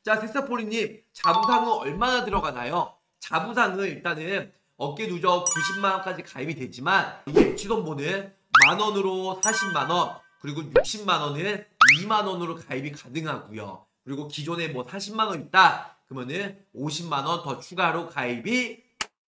자, 새싹포리님, 자부상은 얼마나 들어가나요? 자부상은 일단은 어깨 누적 90만 원까지 가입이 되지만 이게 엑치돈보는 만원으로 40만 원, 그리고 60만 원은 2만 원으로 가입이 가능하고요. 그리고 기존에 뭐 40만 원 있다 그러면은 50만 원 더 추가로 가입이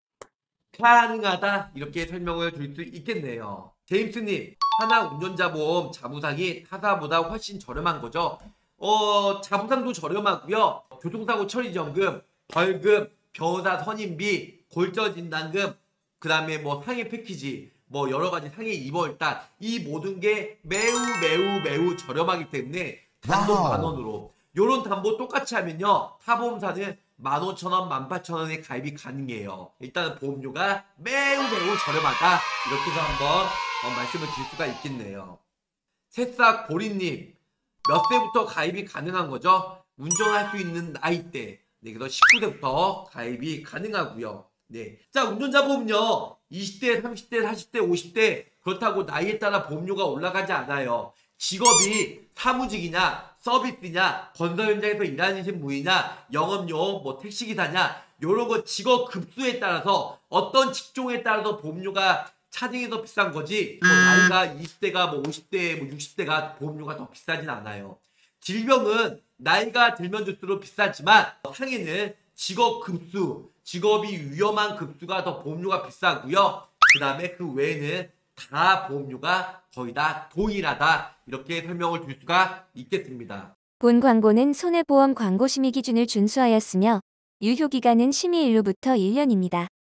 가능하다, 이렇게 설명을 드릴 수 있겠네요. 제임스님, 하나 운전자 보험 자부상이 타사보다 훨씬 저렴한 거죠? 자부상도 저렴하고요. 교통사고 처리지원금, 벌금, 변호사 선임비, 골저진단금, 그 다음에 뭐 상해 패키지, 뭐 여러가지 상해 입원일단, 이 모든 게 매우 저렴하기 때문에 단돈 만원으로, 요런 담보 똑같이 하면요 타보험사는 15,000원, 18,000원에 가입이 가능해요. 일단은 보험료가 매우 저렴하다, 이렇게 해서 한번 말씀을 드릴 수가 있겠네요. 새싹 보리님, 몇 세부터 가입이 가능한 거죠? 운전할 수 있는 나이대, 네, 그래서 19세부터 가입이 가능하고요. 네, 자, 운전자 보험요 20대, 30대, 40대, 50대 그렇다고 나이에 따라 보험료가 올라가지 않아요. 직업이 사무직이냐, 서비스냐, 건설 현장에서 일하시는 분이냐, 영업용, 뭐 택시기사냐, 요런 거 직업 급수에 따라서, 어떤 직종에 따라서 보험료가 차등해서 비싼 거지, 뭐 나이가 20대가 뭐 50대, 뭐 60대가 보험료가 더 비싸진 않아요. 질병은 나이가 들면 들수록 비싸지만 상해는 직업 급수, 직업이 위험한 급수가 더 보험료가 비싸고요. 그 다음에 그 외에는 다 보험료가 거의 다 동일하다, 이렇게 설명을 드릴 수가 있겠습니다. 본 광고는 손해보험 광고 심의 기준을 준수하였으며 유효기간은 심의일로부터 1년입니다.